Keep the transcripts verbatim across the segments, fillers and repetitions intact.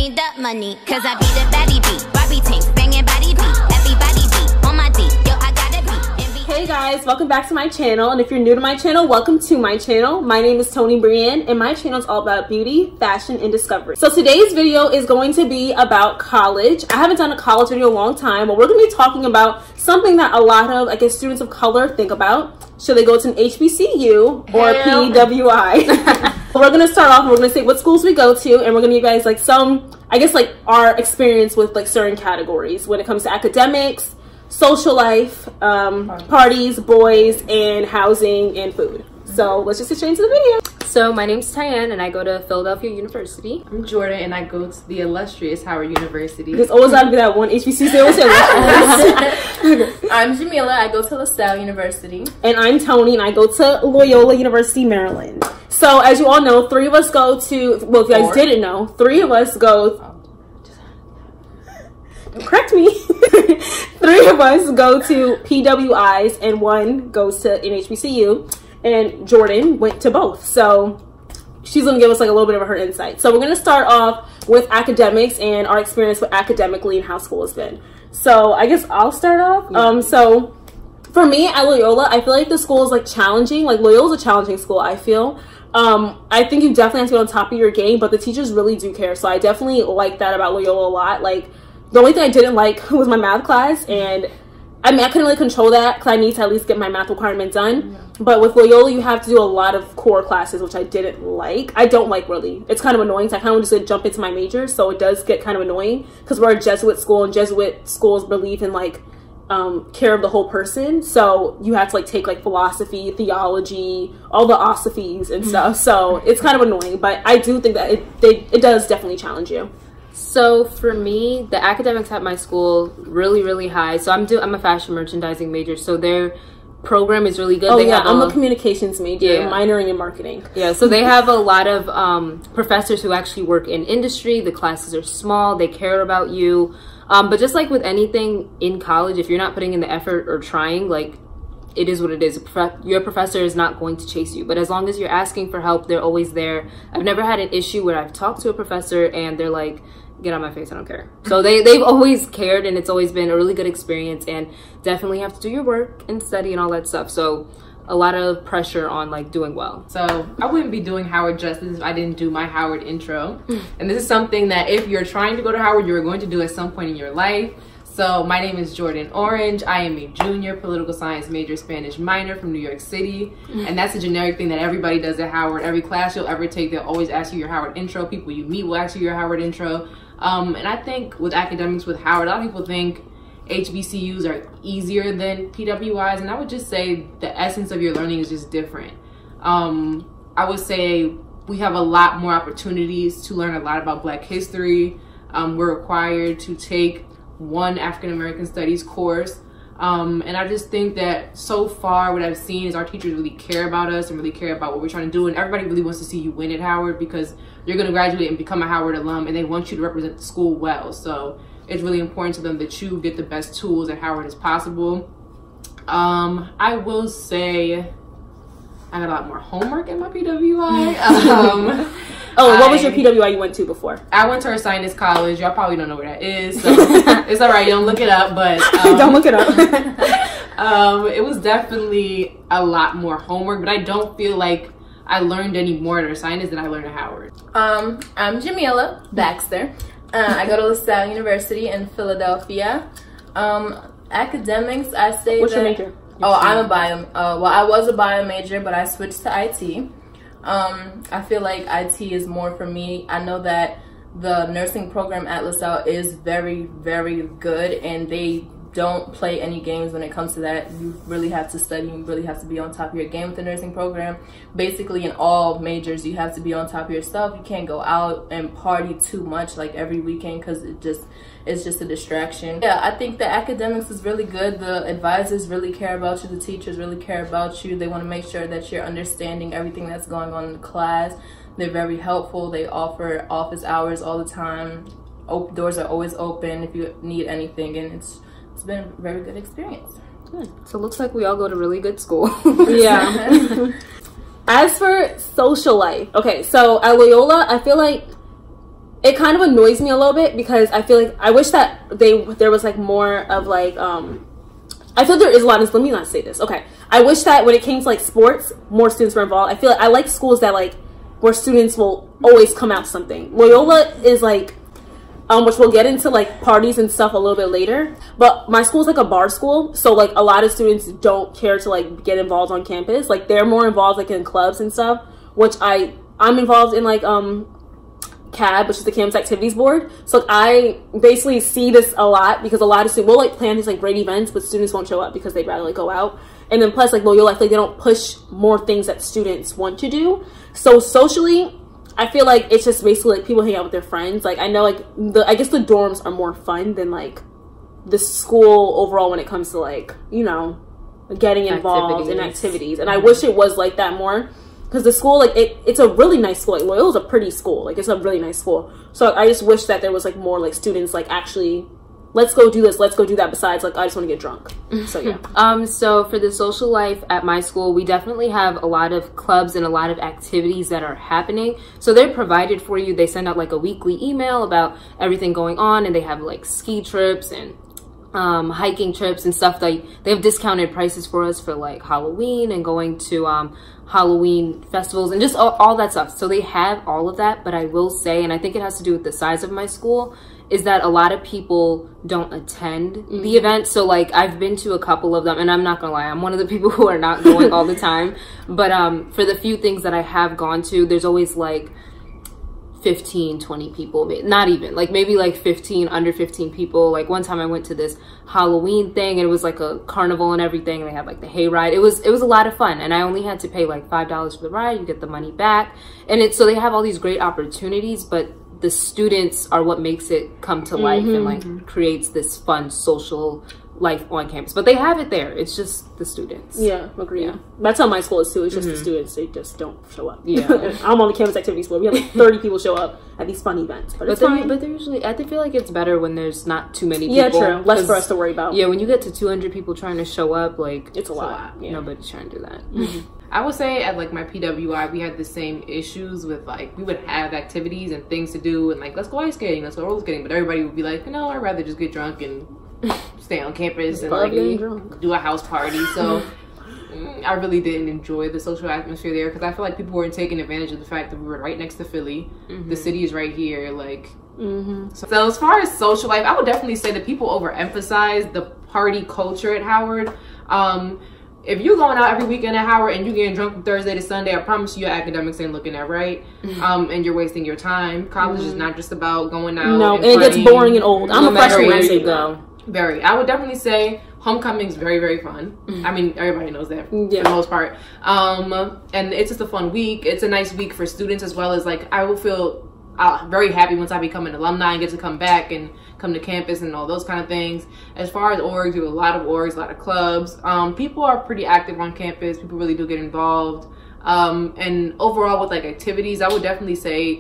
me the money, cause I be the baddie beat. Barbie tank, banging body beat. Everybody beat on my D. Yo, I gotta beat. Hey guys, welcome back to my channel. And if you're new to my channel, welcome to my channel. My name is Tony Brienne, and my channel is all about beauty, fashion, and discovery. So today's video is going to be about college. I haven't done a college video in a long time, but we're going to be talking about something that a lot of, I guess, students of color think about. Should they go to an H B C U or Hell. P W I? We're going to start off and we're going to say what schools we go to, and we're going to give you guys like some, I guess, like our experience with like certain categories when it comes to academics, social life, um, parties, boys, and housing and food. So let's just get straight into the video. So my name's Tyann and I go to Philadelphia University. I'm Jordan and I go to the illustrious Howard University. There's always got to be that one H B C U. I'm Jamila. I go to Salle University. And I'm Tony and I go to Loyola University, Maryland. So as you all know, three of us go to, well, if you guys Four. didn't know, three of us go, correct me, three of us go to P W Is and one goes to an H B C U. And Jordan went to both. So she's going to give us like a little bit of her insight. So we're going to start off with academics and our experience with academically and how school has been. So I guess I'll start off. Yeah. Um, so for me at Loyola, I feel like the school is like challenging. Like Loyola's a challenging school, I feel. Um, I think you definitely have to be on top of your game, but the teachers really do care. So I definitely like that about Loyola a lot. Like the only thing I didn't like was my math class, and I mean, I couldn't really control that because I need to at least get my math requirement done. Yeah. But with Loyola, you have to do a lot of core classes, which I didn't like. I don't like, really. It's kind of annoying, so I kind of just like, jump into my major, so it does get kind of annoying because we're a Jesuit school, and Jesuit schools believe in, like, um, care of the whole person. So you have to, like, take, like, philosophy, theology, all the osophies and stuff. So it's kind of annoying, but I do think that it, they, it does definitely challenge you. So for me, the academics at my school really, really high. So I'm do I'm a fashion merchandising major, so their program is really good. Oh they yeah, have I'm a, a communications major, yeah. minoring in marketing. Yeah, so they have a lot of um, professors who actually work in industry. The classes are small. They care about you. Um, but just like with anything in college, if you're not putting in the effort or trying, like, it is what it is. Your professor is not going to chase you, but as long as you're asking for help, they're always there. I've never had an issue where I've talked to a professor and they're like, get on my face, I don't care. So they, they've always cared, and it's always been a really good experience, and definitely have to do your work and study and all that stuff. So a lot of pressure on like doing well. So I wouldn't be doing Howard justice if I didn't do my Howard intro. And this is something that if you're trying to go to Howard, you're going to do at some point in your life. So my name is Jordan Orange. I am a junior political science major, Spanish minor from New York City. And that's a generic thing that everybody does at Howard. Every class you'll ever take, they'll always ask you your Howard intro. People you meet will ask you your Howard intro. Um, and I think with academics with Howard, a lot of people think H B C Us are easier than P W Is. And I would just say the essence of your learning is just different. Um, I would say we have a lot more opportunities to learn a lot about Black history. Um, we're required to take one African American Studies course. Um, and I just think that so far what I've seen is our teachers really care about us and really care about what we're trying to do. And everybody really wants to see you win at Howard because you're going to graduate and become a Howard alum, and they want you to represent the school well. So it's really important to them that you get the best tools at Howard as possible. Um, I will say I got a lot more homework in my P W I. Um, Oh, what I, was your P W I you went to before? I went to Ursinus College. Y'all probably don't know where that is, so it's all right. You don't look it up, but um, don't look it up. um, it was definitely a lot more homework, but I don't feel like I learned any more at Ursinus than I learned at Howard. Um, I'm Jamila Baxter. Uh, I go to LaSalle University in Philadelphia. Um, academics, I say What's that, your major? Oh, I'm a bio. Uh, well, I was a bio major, but I switched to I T. Um, I feel like I T is more for me. I know that the nursing program at LaSalle is very, very good, and they don't play any games when it comes to that. You really have to study. You really have to be on top of your game with the nursing program. Basically, in all majors, you have to be on top of your stuff. You can't go out and party too much like every weekend because it just it's just a distraction. Yeah, I think the academics is really good. The advisors really care about you. The teachers really care about you. They want to make sure that you're understanding everything that's going on in the class. They're very helpful. They offer office hours all the time. Op- doors are always open if you need anything, and it's it's been a very good experience. Good. So it looks like we all go to really good school. Yeah. As for social life, okay, so at Loyola, I feel like it kind of annoys me a little bit because I feel like I wish that they there was like more of like um I feel there is a lot of, let me not say this. Okay. I wish that when it came to like sports, more students were involved. I feel like I like schools that like where students will always come out something. Loyola is like um which we'll get into like parties and stuff a little bit later. But my school is like a bar school, so like a lot of students don't care to like get involved on campus. Like they're more involved like in clubs and stuff, which I I'm involved in like um C A B, which is the campus activities board. So like, I basically see this a lot because a lot of students will like plan these like great events, but students won't show up because they'd rather like go out. And then plus like Loyola, I feel like they don't push more things that students want to do. So socially, I feel like it's just basically like people hang out with their friends. Like I know like the I guess the dorms are more fun than like the school overall when it comes to like, you know, getting involved activities. in activities. And I wish it was like that more. Because the school, like, it, it's a really nice school. Like, Loyola's a pretty school. Like, it's a really nice school. So, I just wish that there was, like, more, like, students, like, actually, let's go do this, let's go do that, besides, like, I just want to get drunk. So, yeah. um, so, for the social life at my school, we definitely have a lot of clubs and a lot of activities that are happening. So, they're provided for you. They send out, like, a weekly email about everything going on, and they have, like, ski trips and um hiking trips and stuff. Like they have discounted prices for us for like Halloween and going to um Halloween festivals and just all, all that stuff. So they have all of that. But I will say, and I think it has to do with the size of my school, is that a lot of people don't attend mm-hmm. the event. So like I've been to a couple of them, and I'm not gonna lie, I'm one of the people who are not going all the time. But um for the few things that I have gone to, there's always like fifteen, twenty people, not even, like maybe like fifteen, under fifteen people. Like one time I went to this Halloween thing and it was like a carnival and everything. They had like the hayride. It was it was a lot of fun, and I only had to pay like five dollars for the ride. You get the money back, and it's so they have all these great opportunities, but the students are what makes it come to life mm-hmm. and like creates this fun social life on campus. But they have it there. It's just the students. Yeah, agree. Yeah. That's how my school is too. It's just mm-hmm. the students. They just don't show up. Yeah. I'm on the campus activities board. We have like thirty people show up at these fun events. But, but it's they're, fine. But they're usually, I feel like it's better when there's not too many people. Yeah, true. Less for us to worry about. Yeah, when you get to two hundred people trying to show up, like, it's a lot. A lot. Yeah. Nobody's trying to do that. Mm-hmm. I would say at like my P W I, we had the same issues with like, we would have activities and things to do and like, let's go ice skating, let's go roller skating. But everybody would be like, you know, I'd rather just get drunk and stay on campus and like do a house party. So I really didn't enjoy the social atmosphere there because I feel like people weren't taking advantage of the fact that we were right next to Philly. Mm-hmm. The city is right here. Like, mm-hmm. so, so as far as social life, I would definitely say that people overemphasize the party culture at Howard. Um, if you're going out every weekend at Howard and you're getting drunk from Thursday to Sunday, I promise you your academics ain't looking at right. Mm-hmm. Um, and you're wasting your time. College mm-hmm. is not just about going out. No, and, and it gets boring and old. I'm no a freshman when you go. Very. I would definitely say homecoming is very, very fun. Mm-hmm. I mean, everybody knows that yeah. for the most part. Um, and it's just a fun week. It's a nice week for students as well as like, I will feel uh, very happy once I become an alumni and get to come back and come to campus and all those kind of things. As far as orgs, we have a lot of orgs, a lot of clubs. Um, people are pretty active on campus. People really do get involved. Um, and overall with like activities, I would definitely say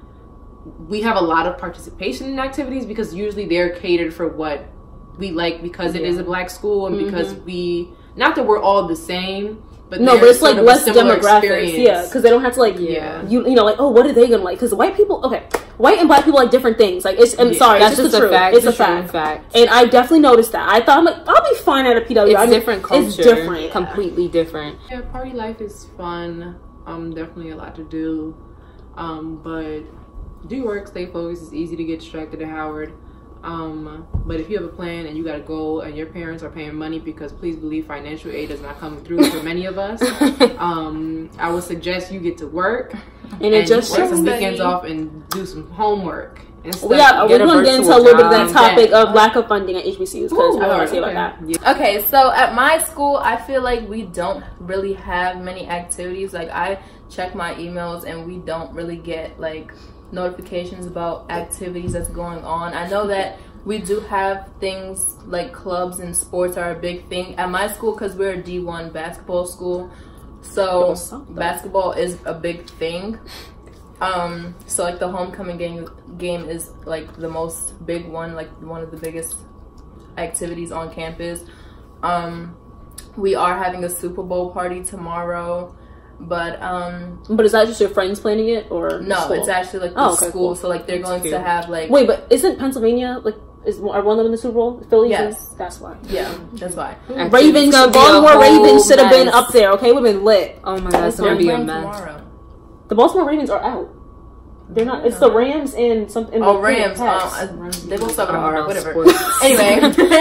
we have a lot of participation in activities because usually they're catered for what we like because it yeah. is a black school and mm-hmm. because we, not that we're all the same, but no, but it's like less demographics, experience. Yeah, because they don't have to like, yeah, you you know, like, oh, what are they gonna like? Because white people, okay, white and black people like different things. Like, it's, I'm yeah. sorry, that's it's just, just the a truth. fact. It's a fact. fact. And I definitely noticed that. I thought I'm like, I'll be fine at a P W I. It's I mean, different culture. It's different, completely different. Yeah, party life is fun. Um, definitely a lot to do. Um, but do work, stay focused. It's easy to get distracted at Howard. Um, but if you have a plan and you gotta go and your parents are paying money, because please believe financial aid is not coming through for many of us, um, I would suggest you get to work and, and it just take some weekends off and do some homework. We got, we're going to get into a little bit of that topic of lack of funding at H B C Us because I want to say about that. Yeah. Okay, so at my school, I feel like we don't really have many activities. Like, I check my emails and we don't really get like notifications about activities that's going on. I know that we do have things like clubs and sports are a big thing at my school because we're a D one basketball school, so basketball is a big thing. Um so like the homecoming game game is like the most big one, like one of the biggest activities on campus. Um we are having a Super Bowl party tomorrow. But um, but is that just your friends planning it or no? school? It's actually like the oh, okay, school. cool. So like they're That's going cute. to have like wait, but isn't Pennsylvania like is are one of them in the Super Bowl? Philly? Yes. That's why. yeah, that's why. Actually, Ravens, it's gonna be a Baltimore whole Ravens should have been mess. up there. Okay, would have been lit. Oh my god, it's They're gonna be a playing mess. tomorrow. The Baltimore Ravens are out. They're not. It's the Rams and something. Oh, Rams. Um, I- they both start with an Oh, R. no, Whatever. sports. Anyway,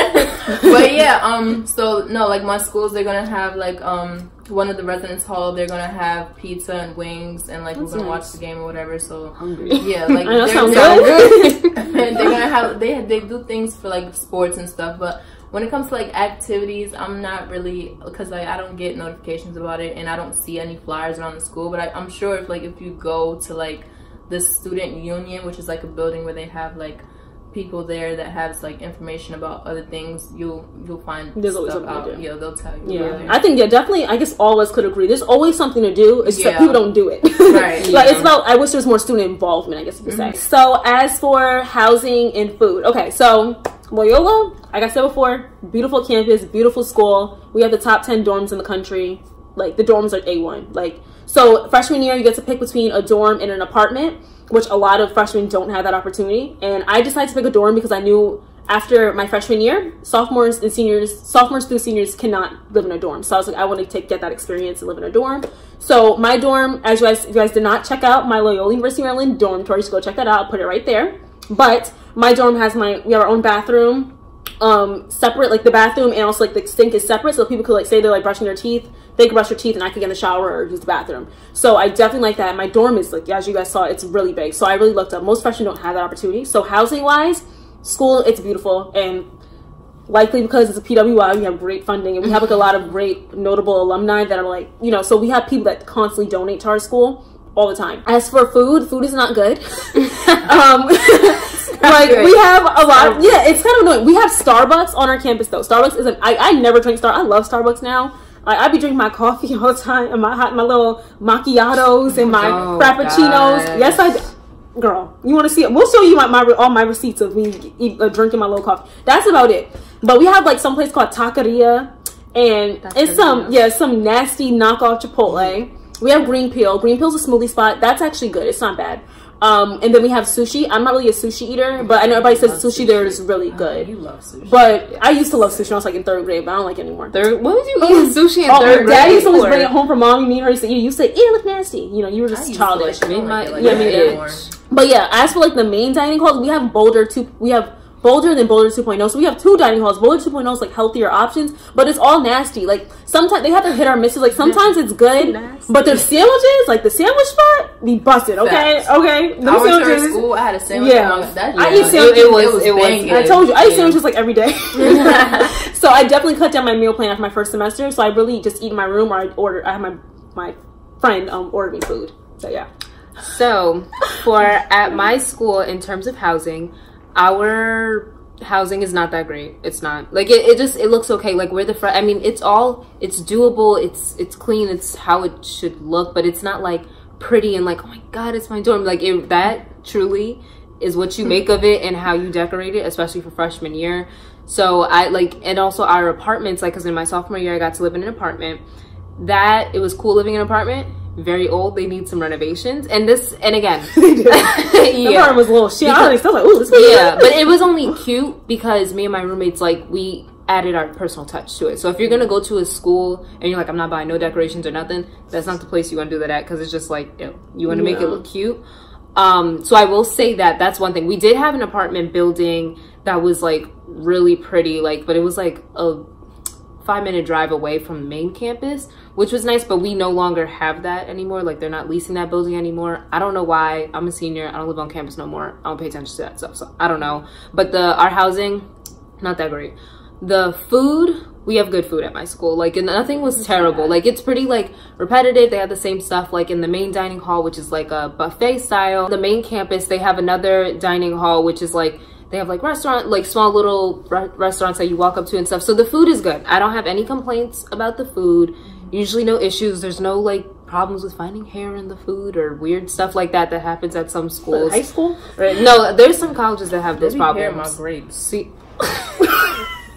but yeah. Um. So no, like my schools, they're gonna have like um one of the residence hall. They're gonna have pizza and wings, and like That's we're gonna nice. watch the game or whatever. So Hungry. yeah, like I know, they're, sounds they're, good. they're gonna have they they do things for like sports and stuff, but. When it comes to like activities, I'm not really because like I don't get notifications about it and I don't see any flyers around the school. But I, I'm sure if like if you go to like the student union, which is like a building where they have like people there that has like information about other things, you'll you'll find There's always stuff something to out. do. Yeah, they'll tell you. Yeah, Really. I think yeah, definitely. I guess all of us could agree. There's always something to do. It's just that Yeah. people don't do it. Right. Like Yeah. it's about. I wish there was more student involvement. I guess you could say. So as for housing and food, okay. So Loyola, like I said before, beautiful campus, beautiful school. We have the top ten dorms in the country. Like the dorms are A one. Like so, freshman year you get to pick between a dorm and an apartment, which a lot of freshmen don't have that opportunity. And I decided to pick a dorm because I knew after my freshman year, sophomores and seniors, sophomores through seniors cannot live in a dorm. So I was like, I want to take get that experience and live in a dorm. So my dorm, as you guys, if you guys did not check out my Loyola University Maryland dormitory, just go check that out. I'll put it right there. But my dorm has my, we have our own bathroom, um, separate, like the bathroom and also like the sink is separate. So people could like say they're like brushing their teeth, they can brush their teeth and I could get in the shower or use the bathroom. So I definitely like that. My dorm is like, as you guys saw, it's really big. So I really looked up. Most freshmen don't have that opportunity. So housing wise, school, it's beautiful. And likely because it's a P W I, we have great funding and we have like a lot of great notable alumni that are like, you know, so we have people that constantly donate to our school all the time. As for food, food is not good. um, like good. we have a lot. Of, yeah, it's kind of annoying. We have Starbucks on our campus though. Starbucks isn't. I, I never drink Star. I love Starbucks now. Like I be drinking my coffee all the time and my hot, my little macchiatos and my Oh, frappuccinos. gosh. Yes, I. Girl, you want to see it? We'll show you my, my all my receipts of me eat, uh, drinking my little coffee. That's about it. But we have like some place called Taqueria, and That's it's good some enough. yeah some nasty knockoff Chipotle. We have Green Peel. Green Peel's a smoothie spot. That's actually good. It's not bad. Um, and then we have sushi. I'm not really a sushi eater, but I know everybody says sushi, sushi there is really good. You love sushi. But I used to love sushi when I was like in third grade, but I don't like it anymore. Third, what was you eating sushi in Oh, third Daddy grade? used to always for? bring it home from mommy. Me and her used to eat. You used to eat. It look nasty. You know, you were I just used childish. To like, Made my- like, yeah, that me anymore. But yeah, as for like the main dining halls, we have Boulder two. We have Boulder and then Boulder two point oh. So we have two dining halls. Boulder two point oh is like healthier options, but it's all nasty. Like sometimes they have their hit or misses. Like sometimes it's good, Nasty. but their sandwiches, like the sandwich spot, be busted. Okay, Facts. okay. Them I went to her sandwiches. school. I had a sandwich. Yeah. among- that, I yeah. eat sandwiches. It, it was. It was. banging. I told you, I eat Yeah. sandwiches like every day. So I definitely cut down my meal plan after my first semester. So I really just eat in my room, or I order. I have my my friend um order me food. So yeah. So, for at my school, in terms of housing, our housing is not that great. It's not like it, it just it looks okay. Like we're the front. I mean, it's all it's doable. It's it's clean. It's how it should look, but it's not like pretty and like oh my god, it's my dorm. Like it, that truly is what you make of it and how you decorate it, especially for freshman year. So I like, and also our apartments. Like, because in my sophomore year, I got to live in an apartment. That it was cool living in an apartment. Very old. They need some renovations. And this, and again, The yeah. apartment was a little shit. I was still like, ooh, this Yeah, but it was only cute because me and my roommates, like, we added our personal touch to it. So if you're gonna go to a school and you're like, I'm not buying no decorations or nothing, that's not the place you want to do that at, because it's just like, ew, you want to make it Yeah. look cute. Um, so I will say that that's one thing. We did have an apartment building that was like really pretty, like, but it was like a five minute drive away from the main campus, which was nice, but we no longer have that anymore. Like, they're not leasing that building anymore. I don't know why. I'm a senior. I don't live on campus no more. I don't pay attention to that stuff, so I don't know. But the our housing, not that great. The food, we have good food at my school. Like, and nothing was terrible. Like, it's pretty like repetitive. They have the same stuff like in the main dining hall, which is like a buffet style. The main campus, they have another dining hall, which is like they have like restaurant, like small little re restaurants that you walk up to and stuff. So the food is good. I don't have any complaints about the food. Usually no issues. There's no like problems with finding hair in the food or weird stuff like that that happens at some schools. High school? Right? No, there's some colleges that have those They be hair problems. in my grapes. See,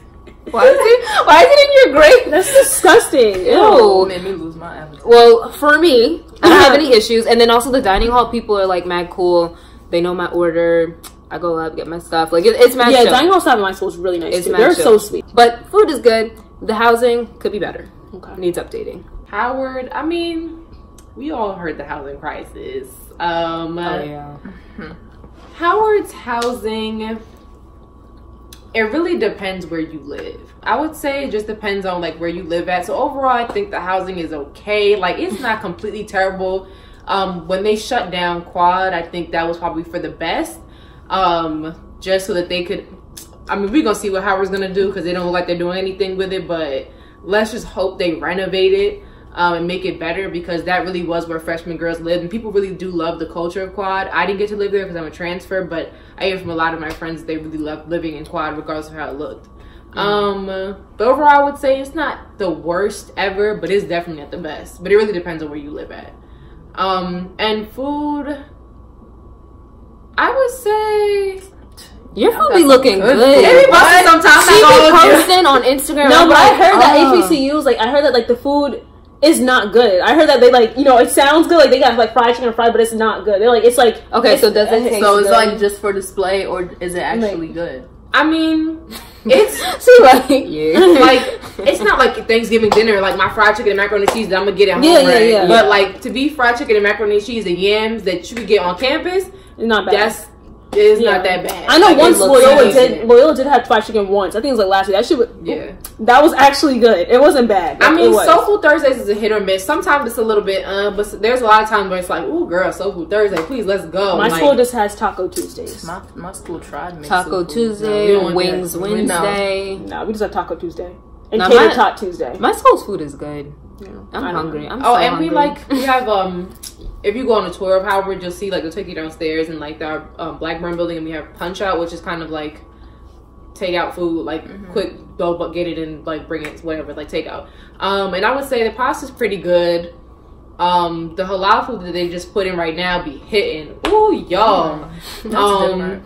Why is it? Why is it in your grade? That's disgusting. Ew. Made me lose my appetite. Well, for me, I don't have any issues. And then also the dining hall people are like mad cool. They know my order. I go up, get my stuff. Like it, it's mad Yeah, chill. dining hall staff in my school is really nice. It's Too. mad They're chill. so sweet. But food is good. The housing could be better. Okay. Needs updating. Howard, I mean, we all heard the housing crisis. Um, Oh yeah. Howard's housing, it really depends where you live. I would say it just depends on like where you live at. So overall, I think the housing is okay. Like it's not completely terrible. Um, when they shut down Quad, I think that was probably for the best. Um, just so that they could, I mean, we're gonna see what Howard's gonna do because they don't look like they're doing anything with it, but let's just hope they renovate it um, and make it better, because that really was where freshman girls lived, and people really do love the culture of Quad. I didn't get to live there because I'm a transfer, but I hear from a lot of my friends they really loved living in Quad regardless of how it looked. Mm. Um, but overall, I would say it's not the worst ever, but it's definitely not the best. But it really depends on where you live at. Um, and food, I would say Your food be looking good. It be busting sometimes. She Like, be all of you. posting on Instagram. No, I'm but I like, heard that oh. H B C Us, like, I heard that, like, the food is not good. I heard that they, like, you know, it sounds good. Like, they got, like, fried chicken and fried, but it's not good. They're like, it's like... Okay, it's, so does it taste So it's good? like just for display, or is it actually good? I mean, it's She like, yeah. like it's not like Thanksgiving dinner, like my fried chicken and macaroni and cheese that I'm gonna get at home, Yeah, yeah, right? yeah. But like to be fried chicken and macaroni and cheese and yams that you could get on campus, It's not bad. that's it's Yeah. not that bad. I know Like, it once looks Loyola decent. did, Loyola did have fried chicken once. I think it was, like, last year. That shit was... Yeah. That was actually good. It wasn't bad. I Like, mean, it was. Soul Food Thursdays is a hit or miss. Sometimes it's a little bit, uh, but there's a lot of times where it's like, ooh, girl, Soul Food Thursday, please, let's go. My like, school just has Taco Tuesdays. My my school tried mixed Taco food. Tuesday, we don't want Wings that. Wednesday. No, we just have Taco Tuesday. And Now, Cater my- Tot Tuesday. My school's food is good. Yeah. I'm I don't hungry. know. I'm Oh, so and hungry. we like we have um if you go on a tour of Howard, you'll see like they'll take you downstairs and like our um, Blackburn building, and we have Punch Out, which is kind of like take out food, like Mm-hmm. quick go but get it and like bring it whatever, like take out. Um, and I would say the pasta's pretty good. Um, the halal food that they just put in right now be hitting. Ooh, y'all. That's um, different.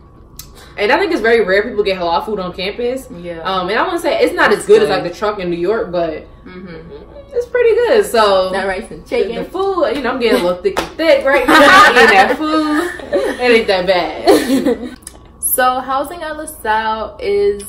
And I think it's very rare people get halal food on campus. Yeah. Um, and I want to say it's not That's as good, good. as like the truck in New York, but Mm-hmm. it's pretty good. So That rice and the, chicken. the food, you know, I'm getting a little thick and thick right now. Eating that food, it ain't that bad. So housing at LaSalle is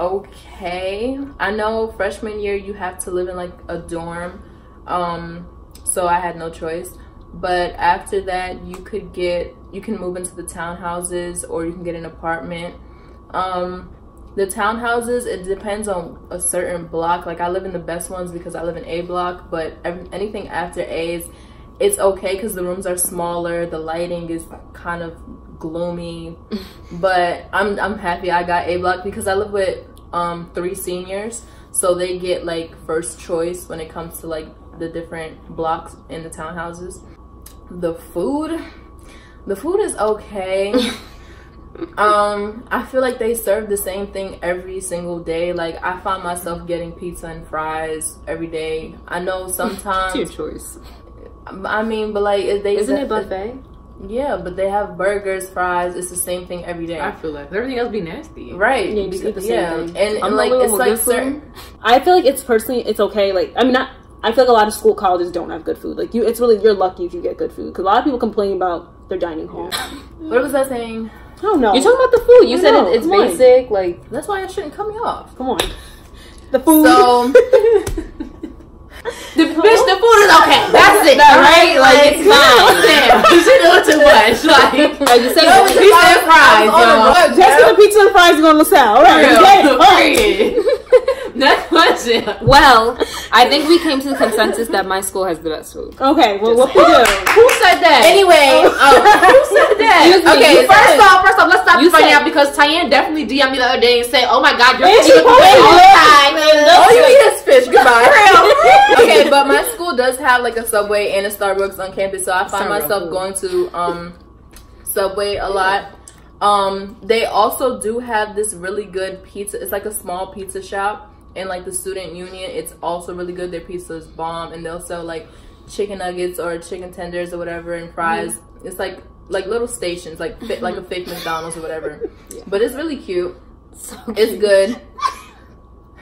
okay. I know freshman year you have to live in like a dorm, um, so I had no choice. But after that, you could get you can move into the townhouses, or you can get an apartment. Um, the townhouses, it depends on a certain block. Like I live in the best ones because I live in A block, but every, anything after A's, it's okay because the rooms are smaller. The lighting is kind of gloomy, but I'm I'm happy I got A block because I live with um three seniors, so they get like first choice when it comes to like the different blocks in the townhouses. The food, the food is okay. um I feel like they serve the same thing every single day. Like I find myself getting pizza and fries every day. I know sometimes It's your choice. I mean, but like if they Isn't it buffet? yeah, but they have burgers, fries. It's the same thing every day. I feel like everything else be nasty. Right. Yeah, you just eat the same yeah. thing. And, and I'm like the it's one with like good food. certain I feel like it's personally, it's okay. Like, I mean, not, I feel like a lot of school colleges don't have good food. Like, you, it's really, you're lucky if you get good food. Because a lot of people complain about their dining hall. what was that saying? I don't know. You're talking about the food. You I said know, it, it's come on. basic. Like, That's why I shouldn't cut me off. Come on. The food. So The bitch, the food is okay. That's it, right? Like it's fine. Damn, she doing too much. Like like you said, No, it's it's pizza and fries, on the y'all. road, Just get girl. the pizza and fries going to LaSalle. All right. Okay. All right. Period. Next question. well, I think we came to the consensus that my school has the best food. Okay, well, what we do? Who said that? anyway, Oh, who said that? Excuse me, Okay, you first said- off, first off, let's stop you this right said- now because Tyann definitely D M'd me the other day and said, "Oh my God, you're And she eating posted all the it. time." all you eat is fish. Goodbye. Okay, but my school does have like a Subway and a Starbucks on campus, so I find Starbucks, myself cool. going to um Subway a lot. Um, they also do have this really good pizza. It's like a small pizza shop in like the student union. It's also really good. Their pizza is bomb, and they'll sell like chicken nuggets or chicken tenders or whatever and fries. Mm-hmm. It's like like little stations, like fit, like a fake McDonald's or whatever. Yeah. But it's really cute. So It's good.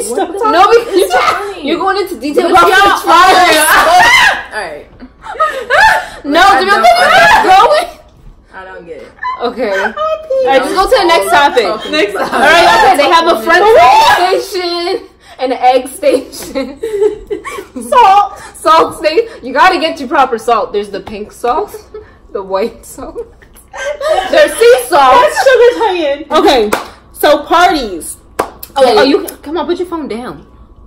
stop talking. No, because It's funny. you're going into detail But about y'all the trials. Alright. No, I Jamil, don't- can you I keep going? I don't get it. Okay. Alright, just go to the next topic. Next topic. Alright, okay, they have a French station and an egg station. Salt. Salt station. You gotta get your proper salt. There's the pink salt, the white salt. There's sea salt. That's sugar cayenne. Okay, so parties. Oh, oh, you come on, put your phone down.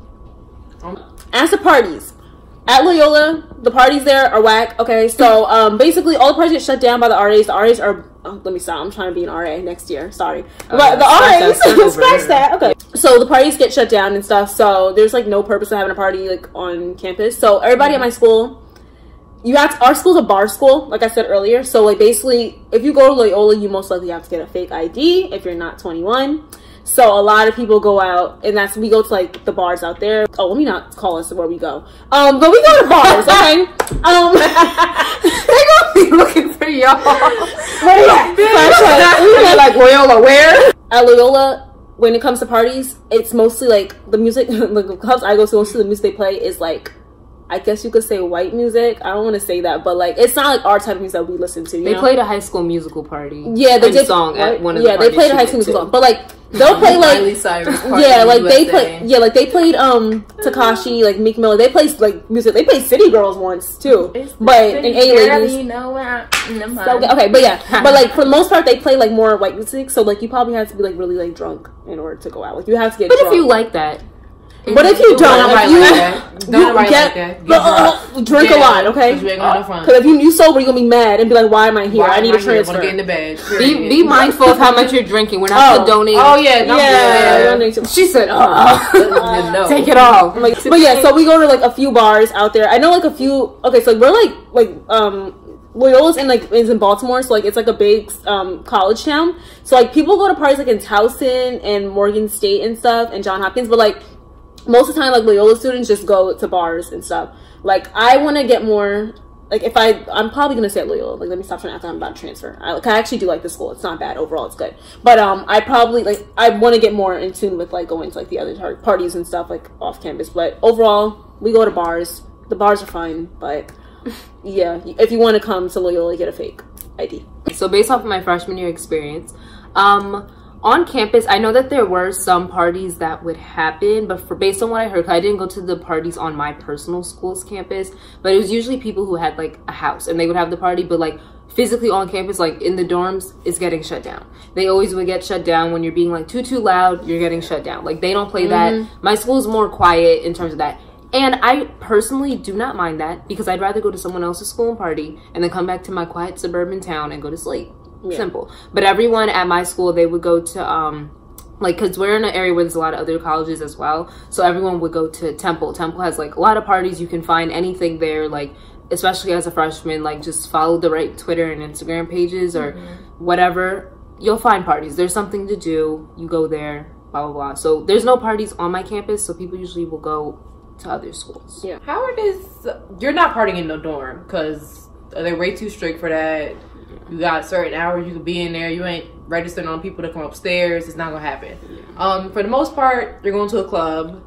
As to parties. At Loyola, the parties there are whack. Okay, so um, basically all the parties get shut down by the R As. The R As are, oh, let me stop, I'm trying to be an R A next year, sorry. Oh, but the scratch R As, that, start scratch over. that, okay. So the parties get shut down and stuff, so there's like no purpose of having a party like on campus. So everybody at my school, you have to, our school's a bar school, like I said earlier. So like basically, if you go to Loyola, you most likely have to get a fake I D if you're not twenty-one. So a lot of people go out, and that's we go to like the bars out there. Oh, let me not call us where we go. Um, but we go to bars, okay? Um, They're gonna be looking for y'all. where you at? Flashlight. We You're go- like, Loyola, where? At Loyola, when it comes to parties, it's mostly like the music. Like the clubs I go to, mostly the music they play is like, I guess you could say white music. I don't want to say that, but like it's not like our type of music that we listen to. You They know? played a High School Musical party. Yeah, they and did song at one of yeah, the they played a High parties School she Musical went song, but like they'll play Miley like Cyrus Party yeah, like they U S A. play yeah, like they played um Takashi, like Meek Miller. They played like music. They played City Girls once too, but in A ladies. You know where I'm So, okay, okay, but yeah, but like for the most part, they play like more white music. So like you probably have to be like really like drunk in order to go out. Like you have to get. But drunk. if you like that, But if you don't, nobody if you, like that. Don't you nobody get, like that. Get uh, drunk. drink Yeah, a lot, okay? 'cause you ain't gonna have fun. Because if you you sober, you're gonna be mad and be like, "Why am I here? Why I need am a here? transfer." Wanna get in the bed. be period. be mindful of how much you're drinking. We're not Oh. donating. Oh yeah, no, yeah, yeah. don't need to- She said, "Oh, No. take it all." I'm like, but yeah, so we go to like a few bars out there. I know like a few. Okay, so we're like like um. Loyola's in like is in Baltimore, so like it's like a big um college town. So like people go to parties like in Towson and Morgan State and stuff and Johns Hopkins, but like most of the time like Loyola students just go to bars and stuff. Like I want to get more like if I I'm probably gonna stay at Loyola. Like let me stop trying to act like I'm about to transfer. I, like, I actually do like the school. It's not bad overall. It's good. But um I probably like I want to get more in tune with like going to like the other tar- parties and stuff like off campus. But overall we go to bars. The bars are fine, but yeah, if you want to come to Loyola, get a fake I D. So based off of my freshman year experience, um, on campus, I know that there were some parties that would happen, but for based on what I heard, 'cause I didn't go to the parties on my personal school's campus, but it was usually people who had like a house and they would have the party, but like physically on campus, like in the dorms, it's getting shut down. They always would get shut down when you're being like too, too loud, you're getting shut down. Like they don't play Mm-hmm. that. My school is more quiet in terms of that. And I personally do not mind that because I'd rather go to someone else's school and party and then come back to my quiet suburban town and go to sleep. Yeah. Simple. But everyone at my school, they would go to, um, like, because we're in an area where there's a lot of other colleges as well. So everyone would go to Temple. Temple has, like, a lot of parties. You can find anything there, like, especially as a freshman, like, just follow the right Twitter and Instagram pages or mm-hmm. whatever. You'll find parties. There's something to do. You go there, blah, blah, blah. So there's no parties on my campus, so people usually will go to other schools. Yeah. Howard is you're not partying in no dorm because they're way too strict for that. You got certain hours you could be in there. You ain't registering on people to come upstairs. It's not gonna happen. Um, for the most part, you're going to a club,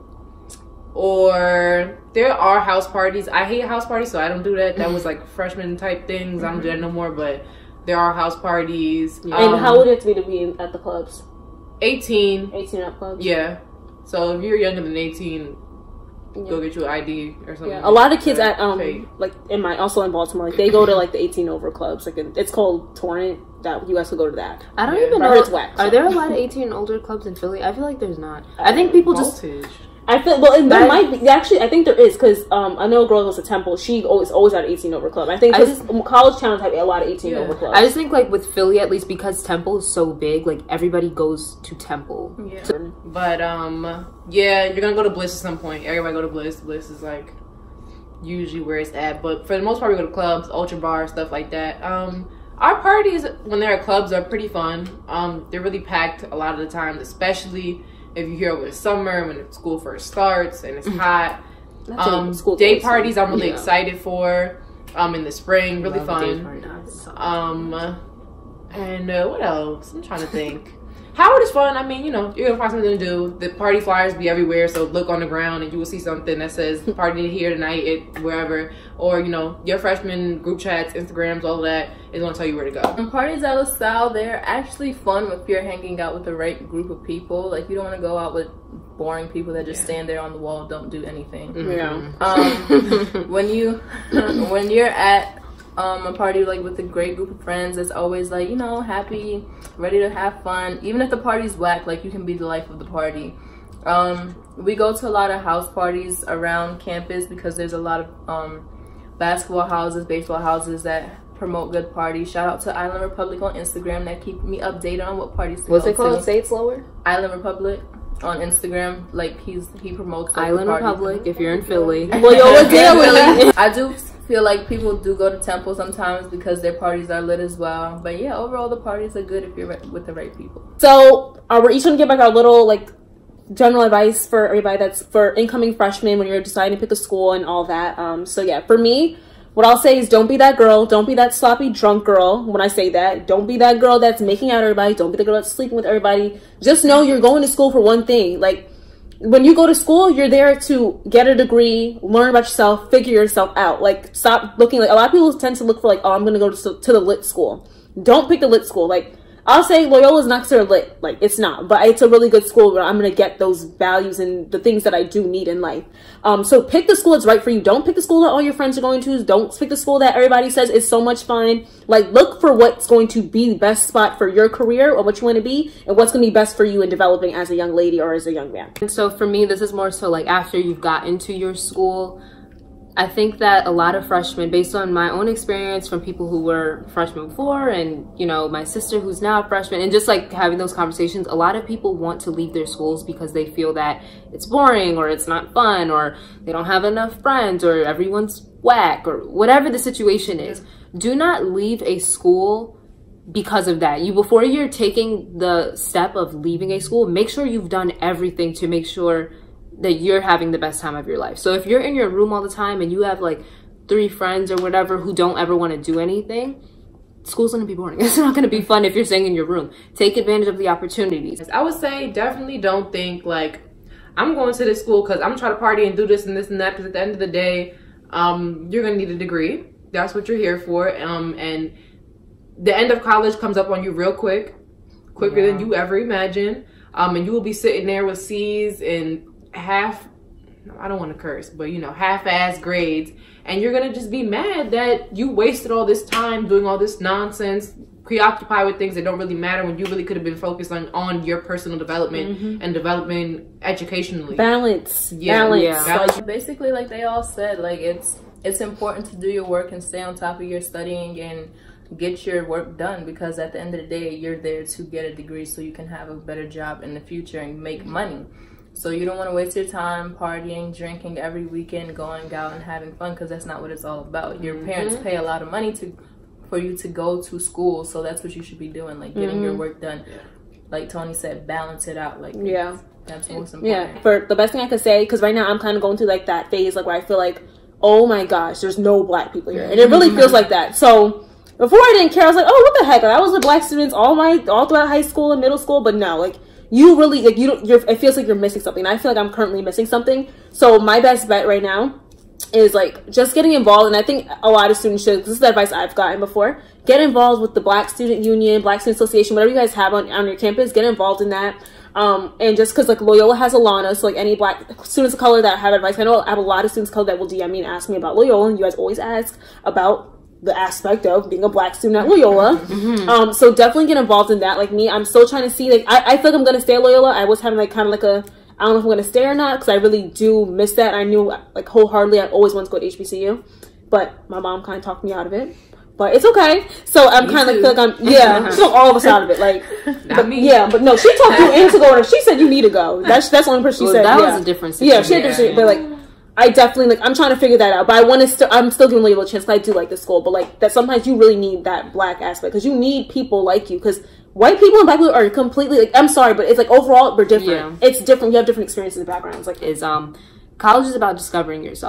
or there are house parties. I hate house parties, so I don't do that. That was like freshman type things. I don't do that no more. But there are house parties. And Um, how would it have to be to be at the clubs? eighteen. eighteen up clubs. Yeah. So if you're younger than eighteen, go get you an I D or something. Yeah, a lot of kids Like at um fake. like in my also in Baltimore, like they go to like the eighteen over clubs. Like it's called Torrent. That you guys could go to that. I don't Yeah. even But I know. heard it's whack, Are so. there a lot of eighteen and older clubs in Philly? I feel like there's not. I think people just... Voltage. I feel well. And there That- might be actually. I think there is because um I know a girl goes to Temple. She always always at eighteen over club. I think I because just- college towns have a lot of eighteen Yeah. over clubs. I just think like with Philly, at least because Temple is so big, like everybody goes to Temple. Yeah. But um yeah, you're gonna go to Bliss at some point. Everybody go to Bliss. Bliss is like usually where it's at. But for the most part we go to clubs, ultra bars, stuff like that. Um our parties when they're at clubs are pretty fun. Um they're really packed a lot of the time, especially if you're here over the summer when school first starts and it's hot. That's Um when school day goes, so- parties I'm really Yeah. excited for. Um in the spring, really Love day fun. parties. Um And uh, what else? I'm trying to think. Howard is fun. I mean, you know, you're gonna find something to do. The party flyers be everywhere, so look on the ground and you will see something that says "party here tonight" at wherever, or you know, your freshman group chats, Instagrams, all of that is gonna tell you where to go. And parties at LaSalle, they're actually fun if you're hanging out with the right group of people. Like, you don't want to go out with boring people that just yeah. stand there on the wall, don't do anything. Mm-hmm. Yeah. Um, when you when you're at Um, a party like with a great group of friends, it's always like, you know, happy, ready to have fun. Even if the party's whack, like you can be the life of the party. Um, we go to a lot of house parties around campus because there's a lot of um, basketball houses, baseball houses that promote good parties. Shout out to Island Republic on Instagram that keep me updated on what parties to What's go it called? to. Say it slower. Island Republic on Instagram. Like he's he promotes like, Island Republic if you're in Philly. Loyola Daily. I do feel like people do go to Temple sometimes because their parties are lit as well. But yeah, overall the parties are good if you're with the right people. So uh, we're each gonna give like our little like general advice for everybody that's for incoming freshmen when you're deciding to pick a school and all that. Um, so yeah, for me, what I'll say is don't be that girl. Don't be that sloppy drunk girl. When I say that, don't be that girl that's making out everybody. Don't be the girl that's sleeping with everybody. Just know you're going to school for one thing. Like, when you go to school, you're there to get a degree, learn about yourself, figure yourself out. Like, stop looking like, a lot of people tend to look for like, oh, I'm going to go to, to the lit school. Don't pick the lit school. Like, I'll say Loyola is not considered lit. Like, it's not. But it's a really good school where I'm going to get those values and the things that I do need in life. Um, so pick the school that's right for you. Don't pick the school that all your friends are going to. Don't pick the school that everybody says is so much fun. Like, look for what's going to be the best spot for your career or what you want to be and what's going to be best for you in developing as a young lady or as a young man. And so for me, this is more so like after you've got into your school, I think that a lot of freshmen, based on my own experience from people who were freshmen before and, you know, my sister who's now a freshman, and just like having those conversations, a lot of people want to leave their schools because they feel that it's boring or it's not fun or they don't have enough friends or everyone's whack or whatever the situation is. Do not leave a school because of that. You, before you're taking the step of leaving a school, make sure you've done everything to make sure that you're having the best time of your life. So if you're in your room all the time and you have like three friends or whatever who don't ever want to do anything, school's gonna be boring. It's not gonna be fun if you're staying in your room. Take advantage of the opportunities. I would say definitely don't think like, I'm going to this school because I'm trying to party and do this and this and that, because at the end of the day, um, you're gonna need a degree. That's what you're here for. Um, and the end of college comes up on you real quick, quicker yeah. than you ever imagine. Um, and you will be sitting there with C's and half, I don't want to curse, but you know, half-ass grades, and you're gonna just be mad that you wasted all this time doing all this nonsense, preoccupied with things that don't really matter when you really could have been focused on on your personal development mm-hmm. and development educationally. Balance, yeah, balance. Yeah. Balance. So basically, like they all said, like it's it's important to do your work and stay on top of your studying and get your work done, because at the end of the day, you're there to get a degree so you can have a better job in the future and make money. So you don't want to waste your time partying, drinking every weekend, going out and having fun, because that's not what it's all about. Your mm-hmm. parents pay a lot of money to for you to go to school, so that's what you should be doing, like getting mm-hmm. your work done. Yeah. Like Tony said, balance it out. Like yeah, that's most important. Yeah, for the best thing I could say, because right now I'm kind of going through like that phase, like where I feel like, oh my gosh, there's no black people here, and it really feels like that. So before I didn't care, I was like, oh, what the heck? Like, I was with black students all my all throughout high school and middle school, but no, like. You really, like, you don't, you're, it feels like you're missing something. And I feel like I'm currently missing something. So my best bet right now is, like, just getting involved. And I think a lot of students should, this is the advice I've gotten before. Get involved with the Black Student Union, Black Student Association, whatever you guys have on, on your campus. Get involved in that. Um, and just because, like, Loyola has Alana, so, like, any black students of color that have advice. I know I have a lot of students of color that will D M me and ask me about Loyola. And you guys always ask about the aspect of being a black student at Loyola. Mm-hmm. Um, so definitely get involved in that. Like me, I'm still trying to see, like, I, I feel like I'm going to stay at Loyola. I was having like kind of like a, I don't know if I'm going to stay or not, because I really do miss that. I knew like wholeheartedly I always wanted to go to H B C U, but my mom kind of talked me out of it. But it's okay. So I'm kind of like, feel like I'm, yeah, she took all of us out of it. Like, Not but, me. yeah, but no, she talked you into going. She said you need to go. That's that's the only person she well, said. That yeah. was a different situation. Yeah, she had a different, but like, I definitely, like, I'm trying to figure that out, but I want to still, I'm still giving Loyola a chance, because I do like this school, but, like, that sometimes you really need that black aspect, because you need people like you, because white people and black people are completely, like, I'm sorry, but it's, like, overall, we're different. Yeah. It's different. We have different experiences and backgrounds. Like, is, um, college is about discovering yourself.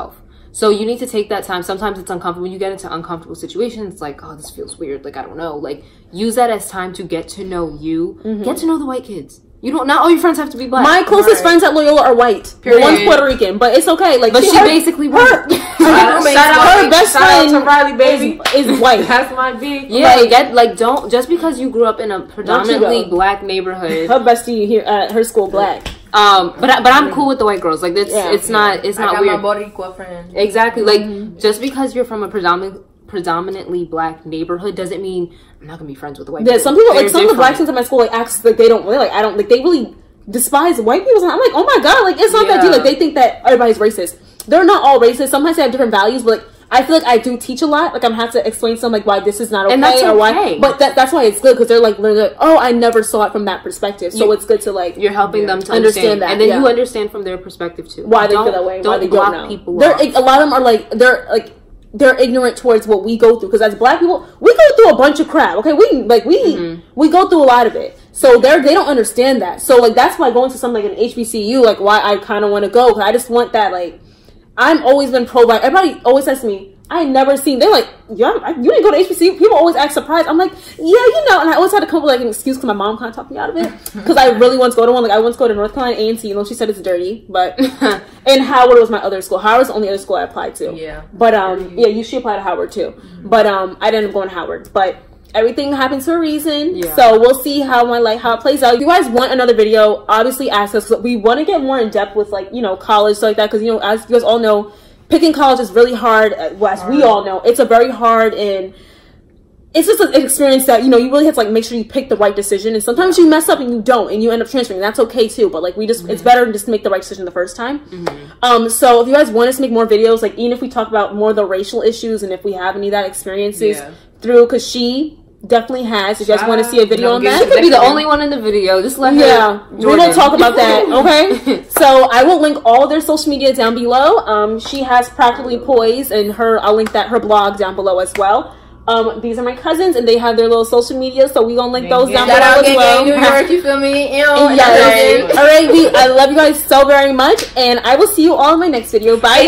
So you need to take that time. Sometimes it's uncomfortable. When you get into uncomfortable situations, it's like, oh, this feels weird. Like, I don't know. Like, use that as time to get to know you. Mm-hmm. Get to know the white kids. You don't, not all your friends have to be black. My closest right. friends at Loyola are white. Period. One's Puerto Rican, but it's okay. Like, but she, she her, basically her, her, her, her best friend to Riley, baby. Is, is white. That's my big. Yeah, like, get, like don't just because you grew up in a predominantly black neighborhood. Her bestie here at her school black. Um, but I, but I'm cool with the white girls. Like it's yeah. it's not it's not I got weird. My Boricua friend. Exactly. Like mm-hmm. just because you're from a predominant predominantly black neighborhood doesn't mean I'm not gonna be friends with the white. Yeah, people. some people They're like some different. of the black kids in my school like act like they don't really like I don't like they really despise white people. I'm like, oh my god, like it's not yeah. that deep. Like they think that everybody's racist. They're not all racist. Sometimes they have different values, but like I feel like I do teach a lot. Like I'm have to explain to them like why this is not okay, and that's or okay. why. But that, that's why it's good because they're like, they're like, oh, I never saw it from that perspective. So you, it's good to like you're helping yeah. them to understand, understand that, and then yeah. you understand from their perspective too. Why they don't, feel that way? Don't why they block don't know. people. They're off. A lot of them are like they're like. They're ignorant towards what we go through because as black people, we go through a bunch of crap. Okay, we like we mm-hmm. we go through a lot of it. So they're they don't understand that. So like that's why going to something like an H B C U, like why I kind of want to go because I just want that. Like I'm always been pro black. Everybody always says to me, I ain't never seen. They're like, yeah, you didn't go to H B C U. People always act surprised. I'm like, yeah, you know. And I always had to come up with like an excuse because my mom kind of talked me out of it because I really want to go to one. Like I want to go to North Carolina A and T. You know, she said it's dirty, but and Howard was my other school. Howard was the only other school I applied to. Yeah. But um, yeah, you should apply to Howard too. Mm-hmm. But um, I didn't go to Howard. But everything happens for a reason. Yeah. So we'll see how my like how it plays out. If you guys want another video, obviously ask us. We want to get more in depth with like you know college stuff like that because you know as you guys all know. Picking college is really hard, well, as we all know. It's a very hard and it's just an experience that, you know, you really have to, like, make sure you pick the right decision. And sometimes you mess up and you don't, and you end up transferring. That's okay, too. But, like, we just, mm-hmm. it's better to just make the right decision the first time. Mm-hmm. Um, so if you guys want us to make more videos, like, even if we talk about more of the racial issues and if we have any of that experiences yeah. through, because she definitely has. If you guys want to see a video on that. She could be the only one in the video. Just let her. Yeah, we don't talk about that, okay? So I will link all their social media down below. Um, she has Practically Poised, and her. I'll link that her blog down below as well. Um, these are my cousins, and they have their little social media, so we gonna link those down below as well. New York, you feel me? Ew, yes. All right, we. I love you guys so very much, and I will see you all in my next video. Bye,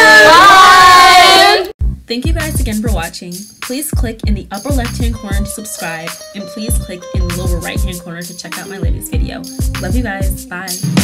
guys. Bye. Thank you guys again for watching. Please click in the upper left-hand corner to subscribe, and please click in the lower right-hand corner to check out my latest video. Love you guys. Bye.